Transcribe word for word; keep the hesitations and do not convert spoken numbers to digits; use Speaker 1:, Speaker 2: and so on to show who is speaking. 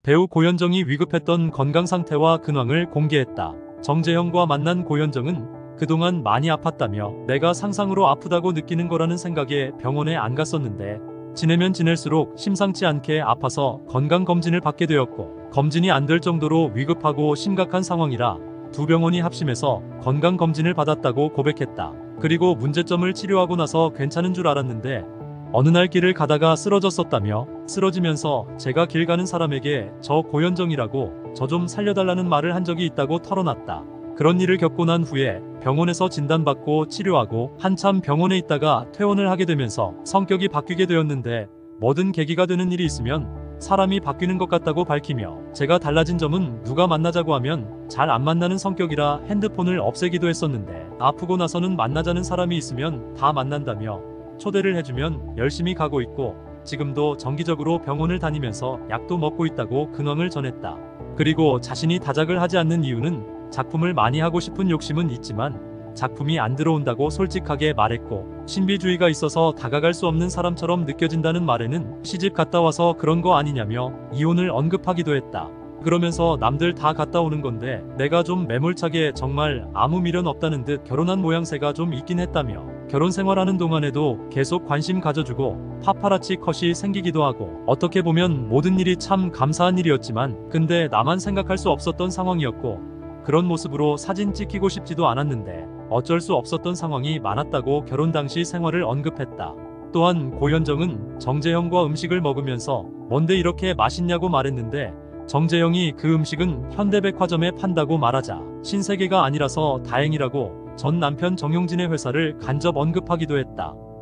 Speaker 1: 배우 고현정이 위급했던 건강 상태와 근황을 공개했다. 정재형과 만난 고현정은 그동안 많이 아팠다며 내가 상상으로 아프다고 느끼는 거라는 생각에 병원에 안 갔었는데 지내면 지낼수록 심상치 않게 아파서 건강검진을 받게 되었고 검진이 안 될 정도로 위급하고 심각한 상황이라 두 병원이 합심해서 건강검진을 받았다고 고백했다. 그리고 문제점을 치료하고 나서 괜찮은 줄 알았는데 어느 날 길을 가다가 쓰러졌었다며 쓰러지면서 제가 길 가는 사람에게 저 고현정이라고 저 좀 살려달라는 말을 한 적이 있다고 털어놨다. 그런 일을 겪고 난 후에 병원에서 진단받고 치료하고 한참 병원에 있다가 퇴원을 하게 되면서 성격이 바뀌게 되었는데 뭐든 계기가 되는 일이 있으면 사람이 바뀌는 것 같다고 밝히며 제가 달라진 점은 누가 만나자고 하면 잘 안 만나는 성격이라 핸드폰을 없애기도 했었는데 아프고 나서는 만나자는 사람이 있으면 다 만난다며 초대를 해주면 열심히 가고 있고 지금도 정기적으로 병원을 다니면서 약도 먹고 있다고 근황을 전했다. 그리고 자신이 다작을 하지 않는 이유는 작품을 많이 하고 싶은 욕심은 있지만 작품이 안 들어온다고 솔직하게 말했고 신비주의가 있어서 다가갈 수 없는 사람처럼 느껴진다는 말에는 시집 갔다 와서 그런 거 아니냐며 이혼을 언급하기도 했다. 그러면서 남들 다 갔다 오는 건데 내가 좀 매몰차게 정말 아무 미련 없다는 듯 결혼한 모양새가 좀 있긴 했다며 결혼 생활하는 동안에도 계속 관심 가져주고 파파라치 컷이 생기기도 하고 어떻게 보면 모든 일이 참 감사한 일이었지만 근데 나만 생각할 수 없었던 상황이었고 그런 모습으로 사진 찍히고 싶지도 않았는데 어쩔 수 없었던 상황이 많았다고 결혼 당시 생활을 언급했다. 또한 고현정은 정재형과 음식을 먹으면서 뭔데 이렇게 맛있냐고 말했는데 정재형이 그 음식은 현대백화점에 판다고 말하자 신세계가 아니라서 다행이라고 전 남편 정용진의 회사를 간접 언급하기도 했다.